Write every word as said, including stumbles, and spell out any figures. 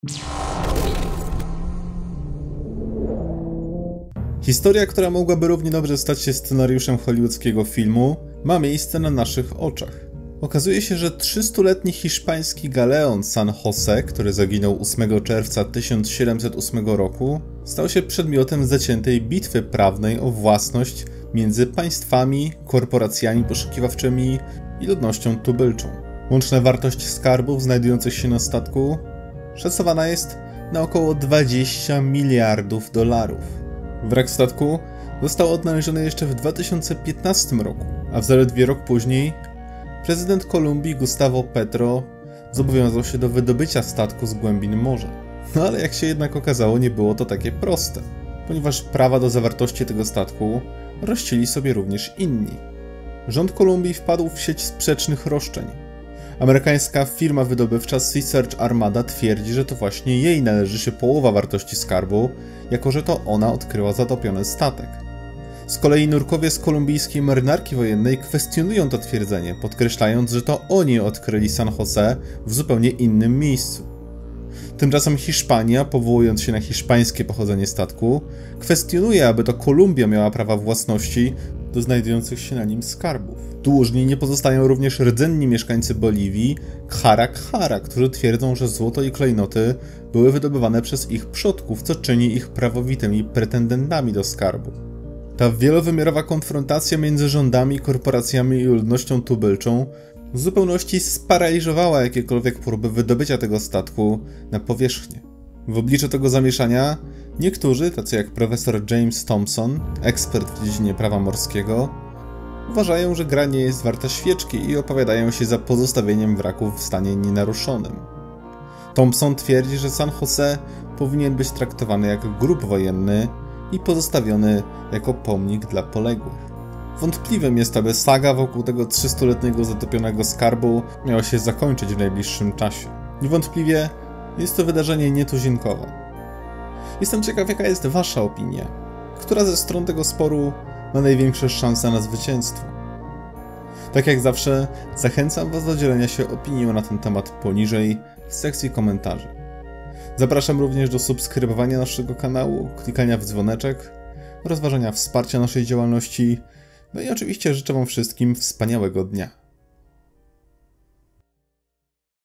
Historia, która mogłaby równie dobrze stać się scenariuszem hollywoodzkiego filmu, ma miejsce na naszych oczach. Okazuje się, że trzystuletni hiszpański galeon San Jose, który zaginął ósmego czerwca tysiąc siedemset ósmego roku, stał się przedmiotem zaciętej bitwy prawnej o własność między państwami, korporacjami poszukiwawczymi i ludnością tubylczą. Łączna wartość skarbów znajdujących się na statku szacowana jest na około dwadzieścia miliardów dolarów. Wrak statku został odnaleziony jeszcze w dwa tysiące piętnastym roku, a w zaledwie rok później prezydent Kolumbii Gustavo Petro zobowiązał się do wydobycia statku z głębin morza. No ale jak się jednak okazało, nie było to takie proste, ponieważ prawa do zawartości tego statku rościli sobie również inni. Rząd Kolumbii wpadł w sieć sprzecznych roszczeń. Amerykańska firma wydobywcza Sea Search Armada twierdzi, że to właśnie jej należy się połowa wartości skarbu, jako że to ona odkryła zatopiony statek. Z kolei nurkowie z kolumbijskiej marynarki wojennej kwestionują to twierdzenie, podkreślając, że to oni odkryli San Jose w zupełnie innym miejscu. Tymczasem Hiszpania, powołując się na hiszpańskie pochodzenie statku, kwestionuje, aby to Kolumbia miała prawa własności do znajdujących się na nim skarbów. Dłużni nie pozostają również rdzenni mieszkańcy Boliwii, Kara Kara, którzy twierdzą, że złoto i klejnoty były wydobywane przez ich przodków, co czyni ich prawowitymi pretendentami do skarbu. Ta wielowymiarowa konfrontacja między rządami, korporacjami i ludnością tubylczą w zupełności sparaliżowała jakiekolwiek próby wydobycia tego statku na powierzchnię. W obliczu tego zamieszania niektórzy, tacy jak profesor James Thompson, ekspert w dziedzinie prawa morskiego, uważają, że gra nie jest warta świeczki i opowiadają się za pozostawieniem wraków w stanie nienaruszonym. Thompson twierdzi, że San Jose powinien być traktowany jak grób wojenny i pozostawiony jako pomnik dla poległych. Wątpliwym jest, aby saga wokół tego trzystuletniego zatopionego skarbu miała się zakończyć w najbliższym czasie. Niewątpliwie jest to wydarzenie nietuzinkowe. Jestem ciekaw, jaka jest wasza opinia. Która ze stron tego sporu ma największe szanse na zwycięstwo? Tak jak zawsze, zachęcam was do dzielenia się opinią na ten temat poniżej w sekcji komentarzy. Zapraszam również do subskrybowania naszego kanału, klikania w dzwoneczek, rozważania wsparcia naszej działalności, no i oczywiście życzę wam wszystkim wspaniałego dnia.